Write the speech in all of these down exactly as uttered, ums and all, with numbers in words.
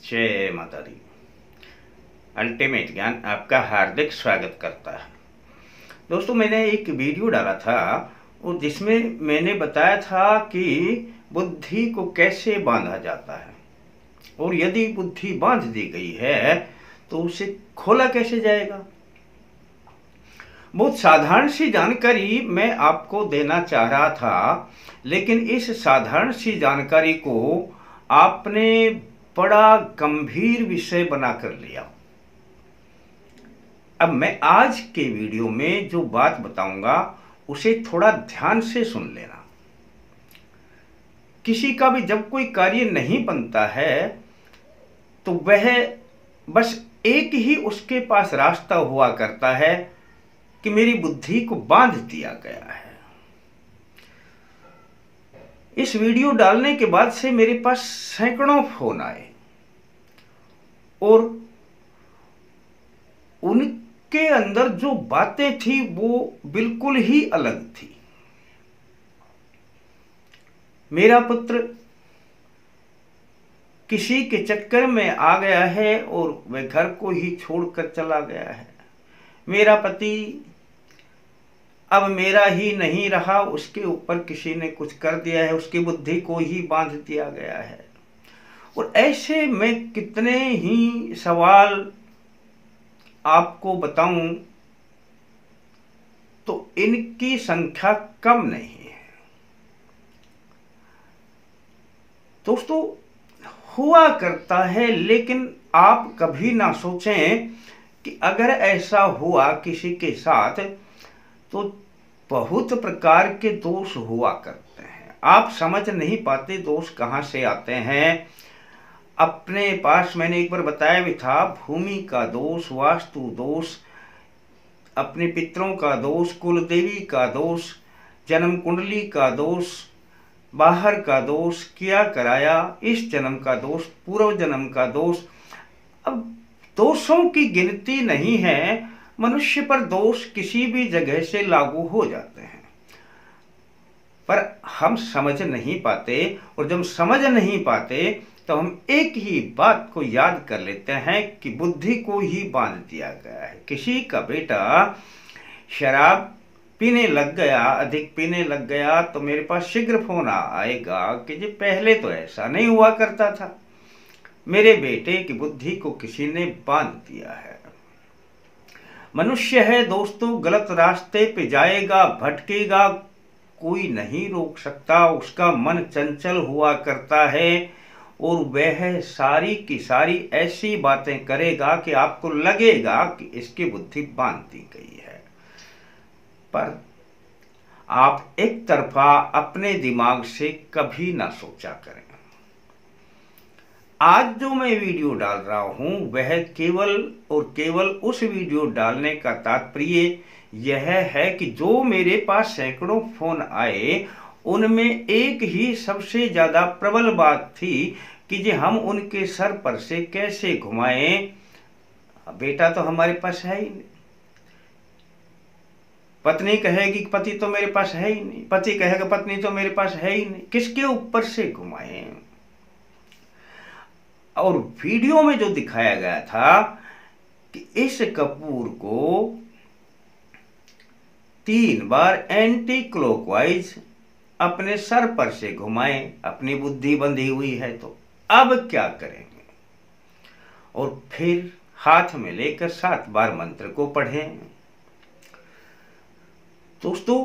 जय माता दी। अल्टीमेट ज्ञान आपका हार्दिक स्वागत करता है। दोस्तों, मैंने एक वीडियो डाला था और जिसमें मैंने बताया था कि बुद्धि को कैसे बांधा जाता है और यदि बुद्धि बांध दी गई है तो उसे खोला कैसे जाएगा। बहुत साधारण सी जानकारी मैं आपको देना चाह रहा था, लेकिन इस साधारण सी जानकारी को आपने बड़ा गंभीर विषय बनाकर लिया। अब मैं आज के वीडियो में जो बात बताऊंगा उसे थोड़ा ध्यान से सुन लेना। किसी का भी जब कोई कार्य नहीं बनता है तो वह बस एक ही उसके पास रास्ता हुआ करता है कि मेरी बुद्धि को बांध दिया गया है। इस वीडियो डालने के बाद से मेरे पास सैकड़ों फोन आए और उनके अंदर जो बातें थी वो बिल्कुल ही अलग थी। मेरा पुत्र किसी के चक्कर में आ गया है और वह घर को ही छोड़कर चला गया है। मेरा पति अब मेरा ही नहीं रहा, उसके ऊपर किसी ने कुछ कर दिया है, उसकी बुद्धि को ही बांध दिया गया है। और ऐसे मैं कितने ही सवाल आपको बताऊं तो इनकी संख्या कम नहीं है। दोस्तों, हुआ करता है, लेकिन आप कभी ना सोचें कि अगर ऐसा हुआ किसी के साथ तो बहुत प्रकार के दोष हुआ करते हैं। आप समझ नहीं पाते दोष कहां से आते हैं। अपने पास मैंने एक बार बताया भी था, भूमि का दोष, वास्तु दोष, अपने पितरों का दोष, कुल देवी का दोष, जन्म कुंडली का दोष, बाहर का दोष, किया कराया, इस जन्म का दोष, पूर्व जन्म का दोष। अब दोषों की गिनती नहीं है। मनुष्य पर दोष किसी भी जगह से लागू हो जाते हैं, पर हम समझ नहीं पाते। और जब समझ नहीं पाते तो हम एक ही बात को याद कर लेते हैं कि बुद्धि को ही बांध दिया गया है। किसी का बेटा शराब पीने लग गया, अधिक पीने लग गया, तो मेरे पास शीघ्र फोन आएगा कि जी पहले तो ऐसा नहीं हुआ करता था, मेरे बेटे की बुद्धि को किसी ने बांध दिया है। मनुष्य है दोस्तों, गलत रास्ते पे जाएगा, भटकेगा, कोई नहीं रोक सकता। उसका मन चंचल हुआ करता है और वह सारी की सारी ऐसी बातें करेगा कि आपको लगेगा कि इसकी बुद्धि बांध दी गई है। पर आप एक तरफा अपने दिमाग से कभी ना सोचा करें। आज जो मैं वीडियो डाल रहा हूं वह केवल और केवल उस वीडियो डालने का तात्पर्य यह है कि जो मेरे पास सैकड़ों फोन आए उनमें एक ही सबसे ज्यादा प्रबल बात थी कि जी हम उनके सर पर से कैसे घुमाएं। बेटा तो हमारे पास है ही नहीं, पत्नी कहेगी पति तो मेरे पास है ही नहीं, पति कहेगा पत्नी तो मेरे पास है ही नहीं, किसके ऊपर से घुमाएं। और वीडियो में जो दिखाया गया था कि इस कपूर को तीन बार एंटी क्लॉकवाइज अपने सर पर से घुमाएं, अपनी बुद्धि बंधी हुई है तो अब क्या करेंगे। और फिर हाथ में लेकर सात बार मंत्र को पढ़ें। दोस्तों,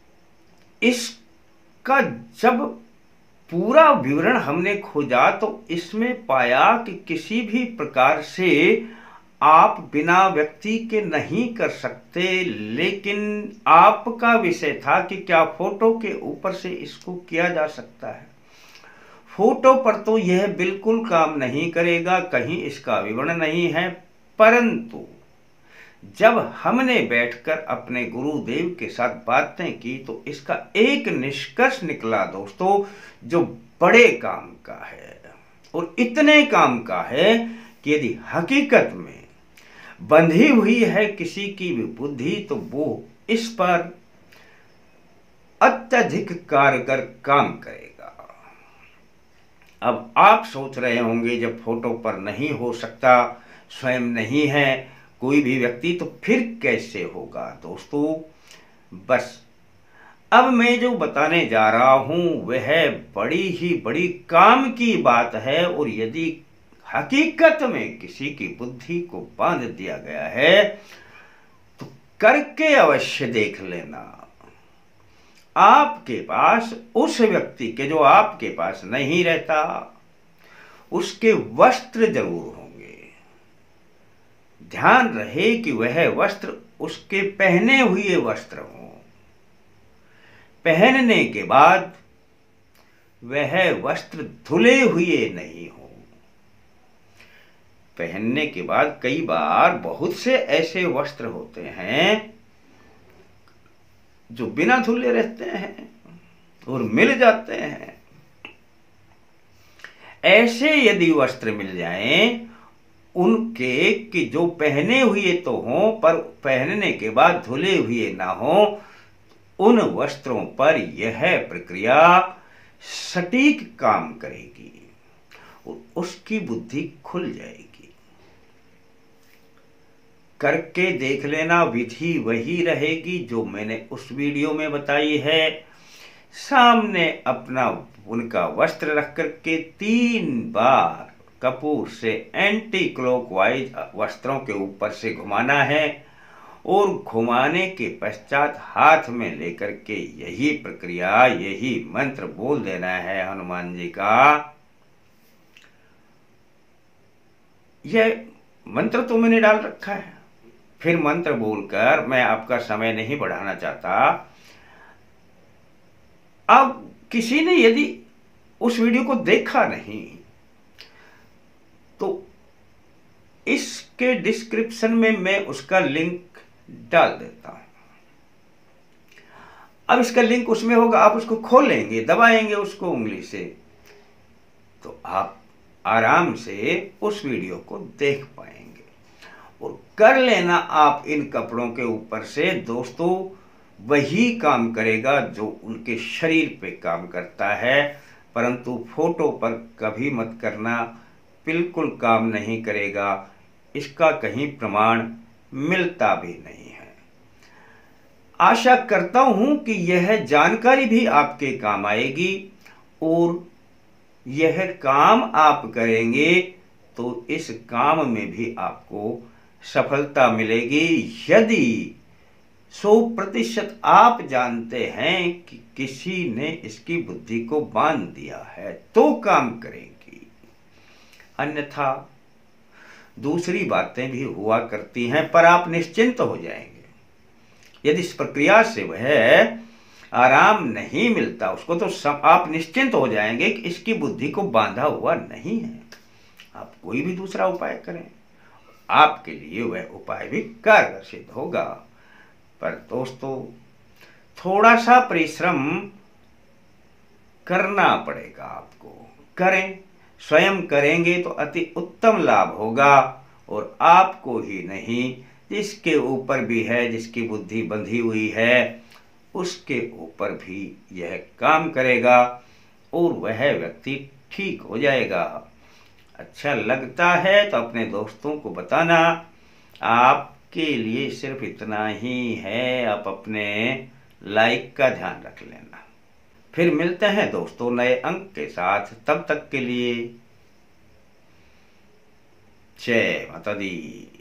इसका जब पूरा विवरण हमने खोजा तो इसमें पाया कि किसी भी प्रकार से आप बिना व्यक्ति के नहीं कर सकते, लेकिन आपका विषय था कि क्या फोटो के ऊपर से इसको किया जा सकता है। फोटो पर तो यह बिल्कुल काम नहीं करेगा, कहीं इसका विवरण नहीं है। परंतु जब हमने बैठकर अपने गुरुदेव के साथ बातें की तो इसका एक निष्कर्ष निकला दोस्तों, जो बड़े काम का है और इतने काम का है कि यदि हकीकत में बंधी हुई है किसी की भी बुद्धि तो वो इस पर अत्यधिक कारगर काम करेगा। अब आप सोच रहे होंगे जब फोटो पर नहीं हो सकता, स्वयं नहीं है कोई भी व्यक्ति, तो फिर कैसे होगा। दोस्तों बस अब मैं जो बताने जा रहा हूं वह बड़ी ही बड़ी काम की बात है, और यदि हकीकत में किसी की बुद्धि को बांध दिया गया है तो करके अवश्य देख लेना। आपके पास उस व्यक्ति के जो आपके पास नहीं रहता उसके वस्त्र जरूर होंगे। ध्यान रहे कि वह वस्त्र उसके पहने हुए वस्त्र हों। पहनने के बाद वह वस्त्र धुले हुए नहीं हो। पहनने के बाद कई बार बहुत से ऐसे वस्त्र होते हैं जो बिना धुले रहते हैं और मिल जाते हैं। ऐसे यदि वस्त्र मिल जाएं उनके कि जो पहने हुए तो हों पर पहनने के बाद धुले हुए ना हो, उन वस्त्रों पर यह प्रक्रिया सटीक काम करेगी, उसकी बुद्धि खुल जाएगी। करके देख लेना, विधि वही रहेगी जो मैंने उस वीडियो में बताई है। सामने अपना उनका वस्त्र रख करके तीन बार कपूर से एंटी क्लॉकवाइज वस्त्रों के ऊपर से घुमाना है, और घुमाने के पश्चात हाथ में लेकर के यही प्रक्रिया, यही मंत्र बोल देना है हनुमान जी का। यह मंत्र तो मैंने डाल रखा है, फिर मंत्र बोलकर मैं आपका समय नहीं बढ़ाना चाहता। अब किसी ने यदि उस वीडियो को देखा नहीं तो इसके डिस्क्रिप्शन में मैं उसका लिंक डाल देता हूं। अब इसका लिंक उसमें होगा, आप उसको खोलेंगे, दबाएंगे उसको उंगली से, तो आप आराम से उस वीडियो को देख पाएंगे। और कर लेना आप इन कपड़ों के ऊपर से, दोस्तों वही काम करेगा जो उनके शरीर पे काम करता है, परंतु फोटो पर कभी मत करना, बिल्कुल काम नहीं करेगा। इसका कहीं प्रमाण मिलता भी नहीं है। आशा करता हूं कि यह जानकारी भी आपके काम आएगी, और यह काम आप करेंगे तो इस काम में भी आपको सफलता मिलेगी। यदि सौ प्रतिशत आप जानते हैं कि किसी ने इसकी बुद्धि को बांध दिया है तो काम करेगी, अन्यथा दूसरी बातें भी हुआ करती हैं, पर आप निश्चिंत हो जाएंगे। यदि इस प्रक्रिया से वह आराम नहीं मिलता उसको, तो सब आप निश्चिंत हो जाएंगे कि इसकी बुद्धि को बांधा हुआ नहीं है। आप कोई भी दूसरा उपाय करें, आपके लिए वह उपाय भी कारगर सिद्ध होगा। पर दोस्तों थोड़ा सा परिश्रम करना पड़ेगा आपको। करें, स्वयं करेंगे तो अति उत्तम लाभ होगा, और आपको ही नहीं जिसके ऊपर भी है, जिसकी बुद्धि बंधी हुई है, उसके ऊपर भी यह काम करेगा और वह व्यक्ति ठीक हो जाएगा। अच्छा लगता है तो अपने दोस्तों को बताना। आपके लिए सिर्फ इतना ही है, आप अपने लाइक का ध्यान रख लेना। फिर मिलते हैं दोस्तों नए अंक के साथ, तब तक के लिए जय माता दी।